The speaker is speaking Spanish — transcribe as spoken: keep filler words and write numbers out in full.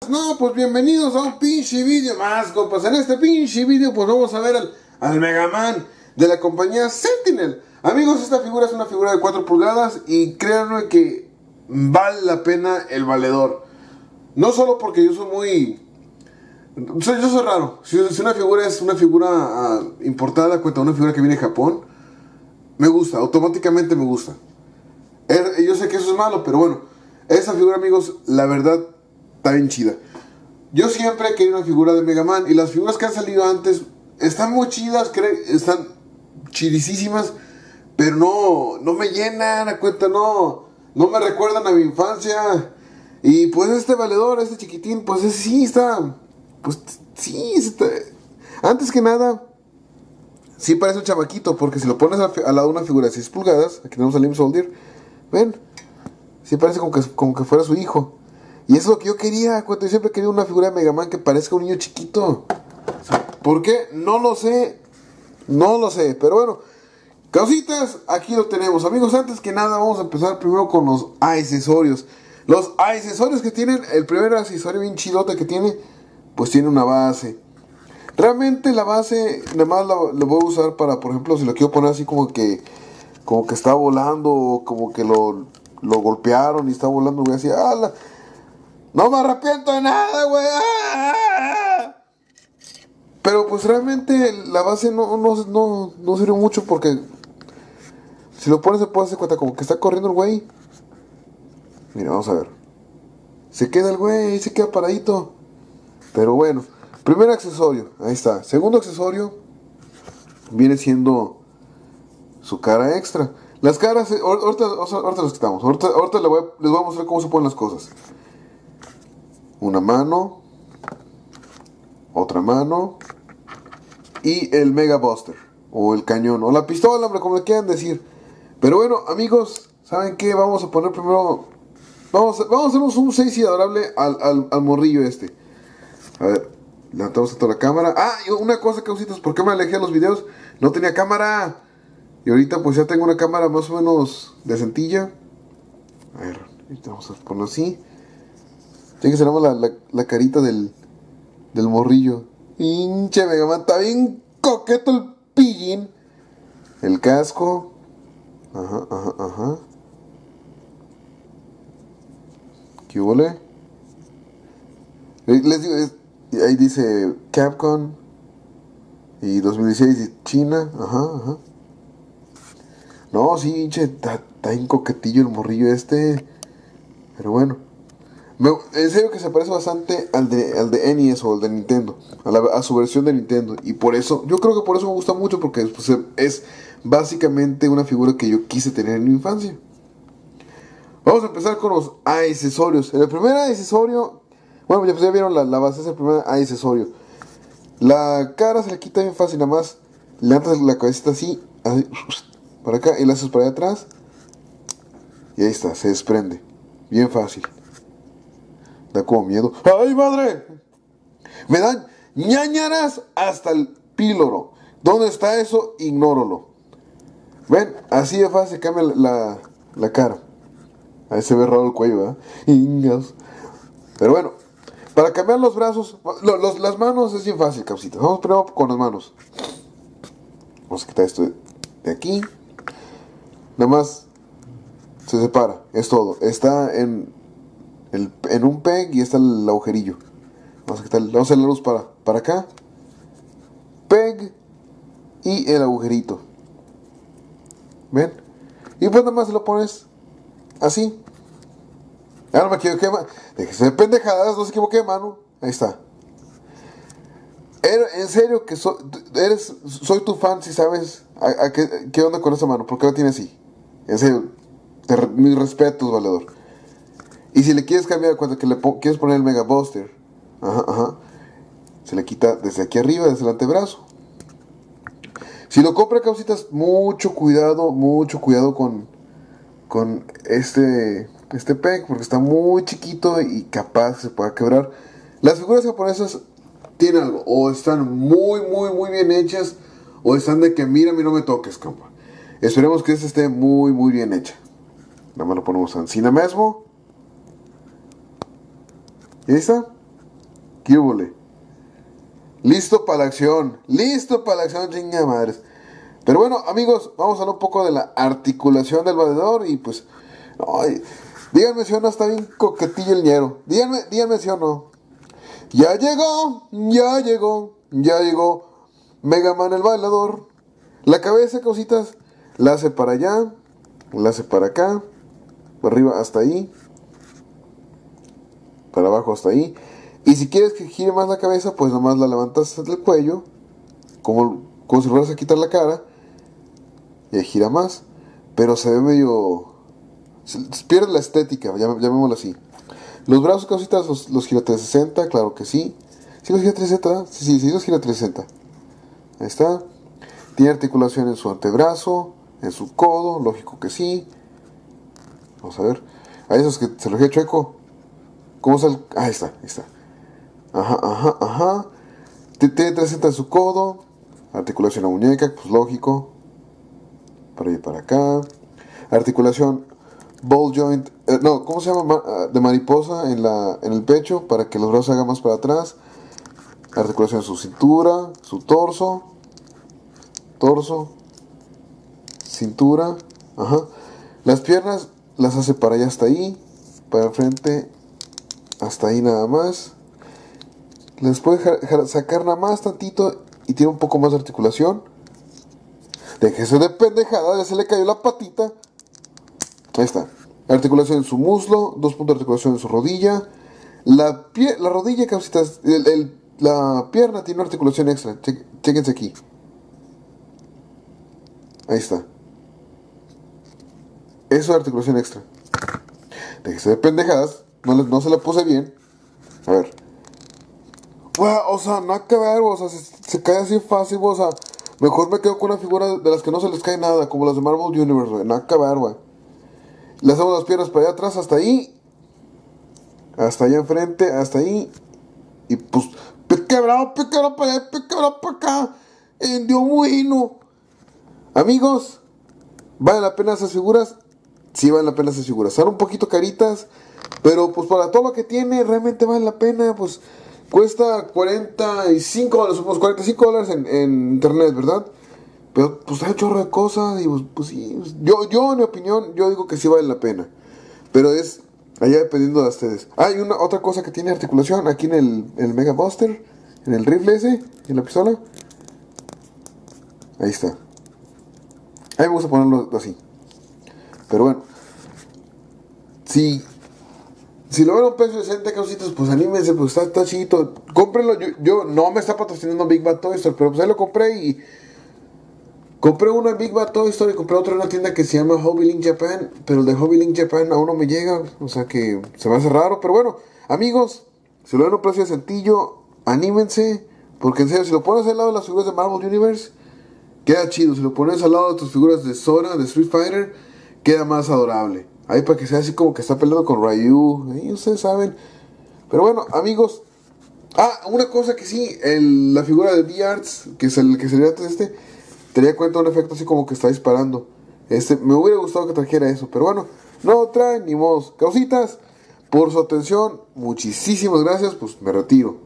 No, pues bienvenidos a un pinche video más, compas. En este pinche video pues vamos a ver al, al Mega Man de la compañía Sentinel. Amigos, esta figura es una figura de cuatro pulgadas y créanme que vale la pena el valedor. No solo porque yo soy muy... Soy, yo soy raro. Si, si una figura es una figura uh, importada, cuenta una figura que viene de Japón, me gusta, automáticamente me gusta. Er, yo sé que eso es malo, pero bueno, esta figura, amigos, la verdad está bien chida. Yo siempre he querido una figura de Mega Man y las figuras que han salido antes están muy chidas, están chidísimas, pero no, no me llenan a cuenta, no, no me recuerdan a mi infancia. Y pues este valedor, este chiquitín, pues ese sí está, pues sí, está. Antes que nada, sí parece un chamaquito, porque si lo pones al lado de una figura de seis pulgadas, aquí tenemos a Lim Soldier, ven, sí parece como que, como que fuera su hijo. Y eso es lo que yo quería, cuando yo siempre he querido una figura de Mega Man que parezca un niño chiquito. ¿Por qué? No lo sé. No lo sé, pero bueno. Causitas, aquí lo tenemos. Amigos, antes que nada vamos a empezar primero con los accesorios. Los accesorios que tienen, el primer accesorio bien chidote que tiene, pues tiene una base. Realmente la base, nada más la, la voy a usar para, por ejemplo, si lo quiero poner así como que, como que está volando, o como que lo, lo golpearon y está volando, voy a decir, ¡ah! La, no me arrepiento de nada, güey. ¡Ah! Pero pues realmente la base no, no, no, no sirve mucho porque si lo pones se puede hacer cuenta como que está corriendo el güey. Mira, vamos a ver. Se queda el güey, se queda paradito. Pero bueno, primer accesorio, ahí está. Segundo accesorio viene siendo su cara extra. Las caras, ahorita, ahorita las quitamos. Ahorita, ahorita les voy, a, les voy a mostrar cómo se ponen las cosas. Una mano, otra mano y el Mega Buster o el cañón o la pistola, hombre, como le quieran decir. Pero bueno, amigos, ¿saben qué? Vamos a poner primero, vamos a, vamos a hacernos un seis y adorable al, al, al morrillo este. A ver, levantamos toda la cámara. Ah, y una cosa, causitas, ¿por qué me alejé de los videos? No tenía cámara. Y ahorita pues ya tengo una cámara más o menos decentilla. A ver, ahorita vamos a ponerlo así. Ya que tenemos la, la, la carita del, del morrillo. Pinche Mega Man, está bien coqueto el pillín. El casco. Ajá, ajá, ajá. ¿Qué huele? Les digo, es, ahí dice Capcom. Y dos mil dieciséis y China. Ajá, ajá. No, sí, pinche, está bien coquetillo el morrillo este. Pero bueno. Me, en serio que se parece bastante al de, al de N E S o al de Nintendo, a, la, a su versión de Nintendo. Y por eso, yo creo que por eso me gusta mucho, porque pues, es básicamente una figura que yo quise tener en mi infancia. Vamos a empezar con los accesorios. El primer accesorio, bueno, ya, pues ya vieron la, la base, es el primer accesorio. La cara se le quita bien fácil, nada más levantas la cabecita así, así, para acá y la haces para allá atrás. Y ahí está, se desprende. Bien fácil. Da como miedo. ¡Ay, madre! Me dan ñañaras hasta el píloro. ¿Dónde está eso? Ignóralo. ¿Ven? Así de fácil cambia la, la, la cara. Ahí se ve raro el cuello, ¿verdad? Ingas. Pero bueno, para cambiar los brazos, lo, los, las manos es bien fácil, causita. Vamos primero con las manos. Vamos a quitar esto de, de aquí. Nada más se separa. Es todo. Está en... El, en un peg y está el agujerillo. Vamos a quitar, vamos a hacer la luz para, para acá. Peg y el agujerito. ¿Ven? Y pues nada más lo pones así. Ahora me equivoqué, mano. Déjese de pendejadas, no se equivoqué, mano. Ahí está. En serio que so, eres, soy tu fan, si sabes a, a qué, qué onda con esa mano. ¿Por qué la tiene así? En serio, te, mis respetos, valedor. Y si le quieres cambiar, cuando que le po quieres poner el Mega Buster, ajá, ajá, se le quita desde aquí arriba, desde el antebrazo. Si lo compra, causitas, mucho cuidado, mucho cuidado con, con este, este peg, porque está muy chiquito y capaz se pueda quebrar. Las figuras japonesas tienen algo, o están muy, muy, muy bien hechas, o están de que mira, no me toques, compa. Esperemos que esta esté muy, muy bien hecha. Nada más lo ponemos encima mismo. ¿Y ahí está? ¿Qué húbole? Listo para la acción. Listo para la acción, chinga madres. Pero bueno, amigos, vamos a hablar un poco de la articulación del valedor. Y pues, ay, díganme si o no está bien coquetillo el ñero. Díganme, díganme si o no. Ya llegó, ya llegó, ya llegó Mega Man el bailador. La cabeza, cositas, la hace para allá, la hace para acá, para arriba hasta ahí, para abajo hasta ahí. Y si quieres que gire más la cabeza, pues nomás la levantas del cuello, como, como si fueras a quitar la cara, y ahí gira más. Pero se ve medio... Se, se pierde la estética, llam, llamémoslo así. Los brazos, cositas, los, los gira trescientos sesenta, claro que sí. ¿Sí los gira trescientos sesenta? Sí, sí, sí los gira trescientos sesenta. Ahí está. Tiene articulación en su antebrazo, en su codo, lógico que sí. Vamos a ver. A esos que se los gira chueco. ¿Cómo sale? Ahí está, ahí está. Ajá, ajá, ajá. Tiene trescientos sesenta en su codo. Articulación en la muñeca, pues lógico. Para allá y para acá. Articulación ball joint. Eh, no, ¿cómo se llama? De mariposa en, la, en el pecho. Para que los brazos se hagan más para atrás. Articulación en su cintura, su torso. Torso. Cintura. Ajá. Las piernas las hace para allá hasta ahí. Para enfrente. Hasta ahí nada más. Les puede sacar nada más tantito y tiene un poco más de articulación. Déjese de pendejada, ya se le cayó la patita. Ahí está. Articulación en su muslo, dos puntos de articulación en su rodilla. La, pie, la rodilla, causitas, el, el, la pierna tiene una articulación extra. Che, chéquense aquí. Ahí está. Eso es articulación extra. Déjese de pendejadas. No, no se la puse bien. A ver. Bueno, o sea, nada que ver, o sea, se, se cae así fácil, o sea, mejor me quedo con una figura de las que no se les cae nada, como las de Marvel Universe, güey, nada que ver, güey. Le hacemos las piernas para allá atrás, hasta ahí, hasta allá enfrente, hasta ahí, y pues, pe quebrado, pe quebrado para allá, pe quebrado para acá, en Dios bueno. Amigos, ¿valen la pena esas figuras? Sí, valen la pena esas figuras, son un poquito caritas, pero pues para todo lo que tiene, realmente vale la pena, pues... Cuesta cuarenta y cinco dólares, supongamos cuarenta y cinco dólares en, en internet, ¿verdad? Pero pues hay un chorro de cosas y pues, pues sí, yo, yo en mi opinión, yo digo que sí vale la pena. Pero es allá dependiendo de ustedes. Ah, y una otra cosa que tiene articulación aquí en el, en el Mega Buster, en el rifle ese, en la pistola. Ahí está. A mí me gusta ponerlo así. Pero bueno. Si... Si lo ven a un precio decente, causitas, pues anímense, pues está, está chido. Cómprenlo. Yo, yo no me está patrocinando Big Bad Toy Store, pero pues ahí lo compré y... Compré uno en Big Bad Toy Store y compré otro en una tienda que se llama Hobby Link Japan. Pero el de Hobby Link Japan aún no me llega, o sea que se me hace raro. Pero bueno, amigos, si lo ven a un precio sencillo, anímense. Porque en serio, si lo pones al lado de las figuras de Marvel Universe, queda chido. Si lo pones al lado de tus figuras de Sora, de Street Fighter, queda más adorable. Ahí para que sea así como que está peleando con Ryu. Ahí ustedes saben. Pero bueno, amigos. Ah, una cosa que sí. El, la figura de D-Arts, que es el que sería antes este, tenía cuenta un efecto así como que está disparando. Este, me hubiera gustado que trajera eso. Pero bueno, no trae ni modos. Causitas, por su atención, muchísimas gracias. Pues me retiro.